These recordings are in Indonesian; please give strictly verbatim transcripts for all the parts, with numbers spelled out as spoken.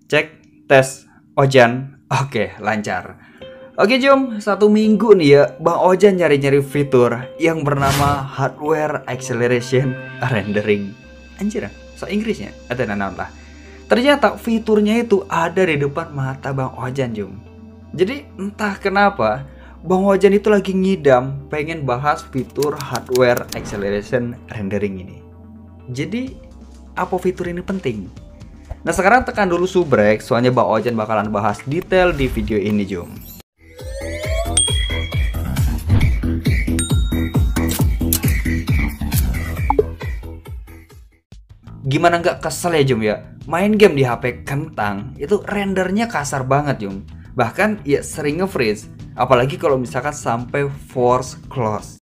Cek, tes, Ojan. Oke, lancar. Oke Jom, satu minggu nih ya Bang Ojan nyari-nyari fitur yang bernama Hardware Acceleration Rendering. Anjir, so Inggrisnya? Ada naon lah. Ternyata fiturnya itu ada di depan mata Bang Ojan Jom. Jadi entah kenapa Bang Ojan itu lagi ngidam pengen bahas fitur Hardware Acceleration Rendering ini. Jadi apa fitur ini penting? Nah sekarang tekan dulu subrek, soalnya Bang Ojan bakalan bahas detail di video ini Jom. Gimana nggak kesel ya Jom ya? Main game di H P kentang, itu rendernya kasar banget Jom. Bahkan ya sering nge-freeze, apalagi kalau misalkan sampai force close.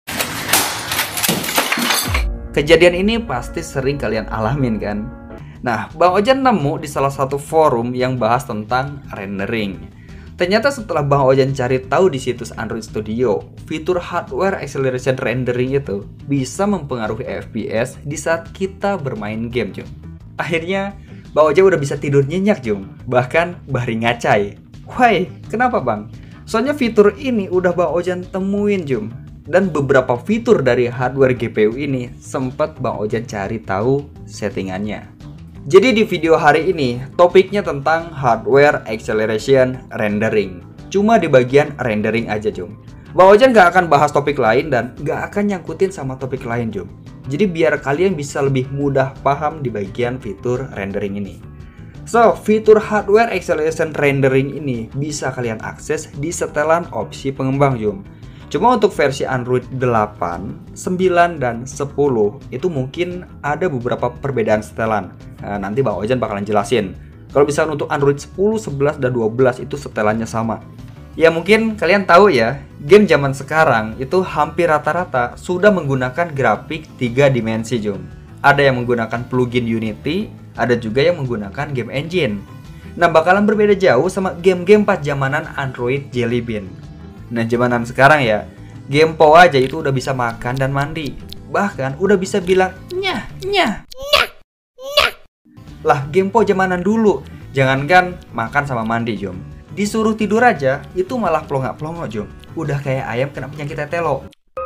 Kejadian ini pasti sering kalian alamin kan? Nah, Bang Ojan nemu di salah satu forum yang bahas tentang rendering. Ternyata setelah Bang Ojan cari tahu di situs Android Studio, fitur Hardware Acceleration Rendering itu bisa mempengaruhi F P S di saat kita bermain game, Jom. Akhirnya, Bang Ojan udah bisa tidur nyenyak, Jom. Bahkan baring ngacai. Why? Kenapa, Bang? Soalnya fitur ini udah Bang Ojan temuin, Jom. Dan beberapa fitur dari hardware G P U ini sempat Bang Ojan cari tahu settingannya. Jadi di video hari ini topiknya tentang Hardware Acceleration Rendering. Cuma di bagian rendering aja Jom. Bang Ojan gak akan bahas topik lain dan gak akan nyangkutin sama topik lain Jom. Jadi biar kalian bisa lebih mudah paham di bagian fitur rendering ini. So, fitur Hardware Acceleration Rendering ini bisa kalian akses di setelan opsi pengembang Jom. Cuma untuk versi Android delapan, sembilan, dan sepuluh itu mungkin ada beberapa perbedaan setelan. Nah, nanti Bang Ojan bakalan jelasin. Kalau misalnya untuk Android sepuluh, sebelas, dan dua belas itu setelannya sama. Ya mungkin kalian tahu ya, game zaman sekarang itu hampir rata-rata sudah menggunakan grafik tiga dimensi Jom. Ada yang menggunakan plugin Unity, ada juga yang menggunakan game engine. Nah bakalan berbeda jauh sama game-game pas zamanan Android Jelly Bean. Nah zamanan sekarang ya, game po aja itu udah bisa makan dan mandi. Bahkan udah bisa bilang nyah nyah nyah nyah. Lah game po zamanan dulu, jangankan makan sama mandi Jom, disuruh tidur aja itu malah plonga-plongo Jom. Udah kayak ayam kena penyakit tetelo.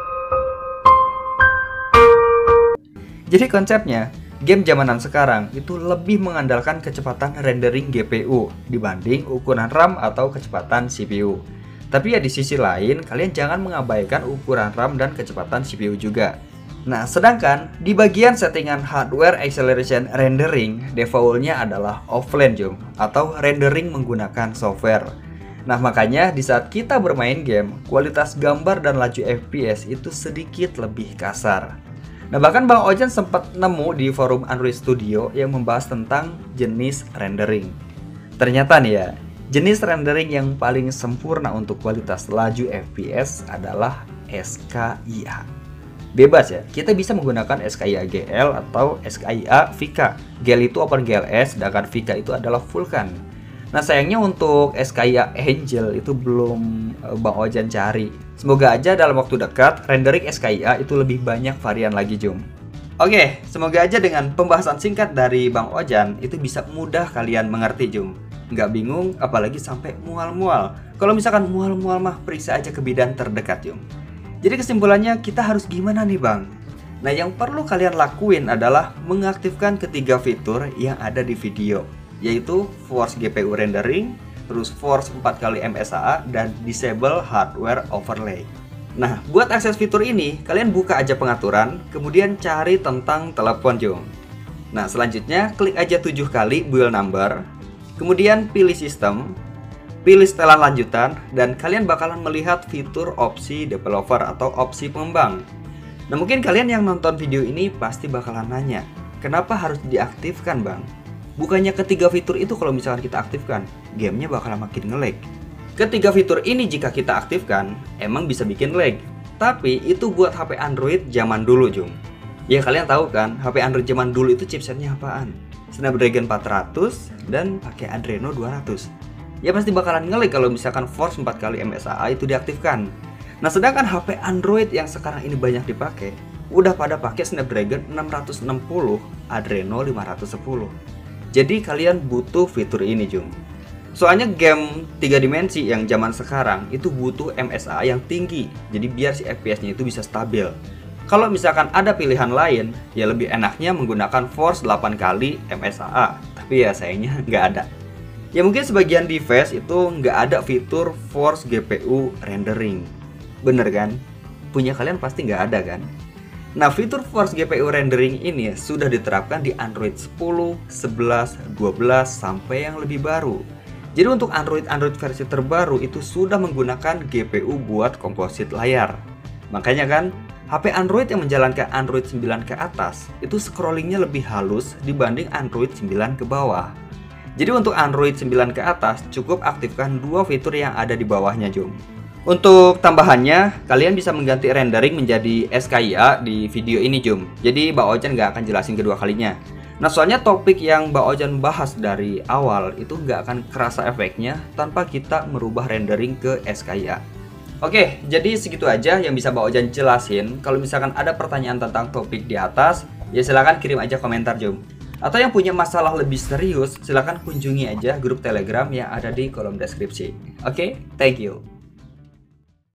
Jadi konsepnya, game zamanan sekarang itu lebih mengandalkan kecepatan rendering G P U dibanding ukuran RAM atau kecepatan C P U. Tapi ya di sisi lain, kalian jangan mengabaikan ukuran RAM dan kecepatan C P U juga. Nah, sedangkan di bagian settingan Hardware Acceleration Rendering, defaultnya adalah offline Jom, atau rendering menggunakan software. Nah, makanya di saat kita bermain game, kualitas gambar dan laju F P S itu sedikit lebih kasar. Nah, bahkan Bang Ojan sempat nemu di forum Android Studio yang membahas tentang jenis rendering. Ternyata nih ya, jenis rendering yang paling sempurna untuk kualitas laju F P S adalah S K I A. Bebas ya, kita bisa menggunakan S K I A G L atau S K I A V K. G L itu OpenGLS, sedangkan V K itu adalah Vulkan. Nah sayangnya untuk S K I A Angel itu belum uh, Bang Ojan cari. Semoga aja dalam waktu dekat rendering S K I A itu lebih banyak varian lagi Jom. Oke, semoga aja dengan pembahasan singkat dari Bang Ojan itu bisa mudah kalian mengerti Jom. Nggak bingung, apalagi sampai mual-mual. Kalau misalkan mual-mual mah periksa aja ke bidan terdekat Jom. Jadi kesimpulannya kita harus gimana nih Bang? Nah yang perlu kalian lakuin adalah mengaktifkan ketiga fitur yang ada di video, yaitu Force G P U Rendering, terus Force empat kali M S A A, dan Disable Hardware Overlay. Nah buat akses fitur ini, kalian buka aja pengaturan, kemudian cari tentang telepon Jom. Nah selanjutnya klik aja tujuh kali build number, kemudian pilih sistem, pilih setelan lanjutan, dan kalian bakalan melihat fitur opsi developer atau opsi pengembang. Nah mungkin kalian yang nonton video ini pasti bakalan nanya, kenapa harus diaktifkan Bang? Bukannya ketiga fitur itu kalau misalkan kita aktifkan, gamenya bakalan makin nge-lag. Ketiga fitur ini jika kita aktifkan, emang bisa bikin lag. Tapi itu buat H P Android zaman dulu Jom. Ya kalian tahu kan, H P Android zaman dulu itu chipsetnya apaan? Snapdragon empat ratus dan pakai Adreno dua ratus. Ya pasti bakalan nge-lag kalau misalkan Force empat kali M S A A itu diaktifkan. Nah sedangkan H P Android yang sekarang ini banyak dipakai udah pada pakai Snapdragon enam ratus enam puluh Adreno lima ratus sepuluh. Jadi kalian butuh fitur ini, Jum. Soalnya game tiga dimensi yang zaman sekarang itu butuh M S A yang tinggi. Jadi biar si F P S-nya itu bisa stabil. Kalau misalkan ada pilihan lain, ya lebih enaknya menggunakan Force delapan kali M S A A. Tapi ya sayangnya nggak ada. Ya mungkin sebagian device itu nggak ada fitur Force G P U Rendering. Bener kan? Punya kalian pasti nggak ada kan? Nah, fitur Force G P U Rendering ini sudah diterapkan di Android sepuluh, sebelas, dua belas, sampai yang lebih baru. Jadi untuk Android-Android versi terbaru itu sudah menggunakan G P U buat komposit layar. Makanya kan, H P Android yang menjalankan Android sembilan ke atas itu scrollingnya lebih halus dibanding Android sembilan ke bawah. Jadi untuk Android sembilan ke atas cukup aktifkan dua fitur yang ada di bawahnya, Jum. Untuk tambahannya, kalian bisa mengganti rendering menjadi S K I A di video ini, Jum. Jadi Mbak Ojan nggak akan jelasin kedua kalinya. Nah, soalnya topik yang Mbak Ojan bahas dari awal itu nggak akan kerasa efeknya tanpa kita merubah rendering ke S K I A. Oke, jadi segitu aja yang bisa Mbak Ojan jelasin. Kalau misalkan ada pertanyaan tentang topik di atas, ya silahkan kirim aja komentar, Jum. Atau yang punya masalah lebih serius, silahkan kunjungi aja grup Telegram yang ada di kolom deskripsi. Oke, thank you.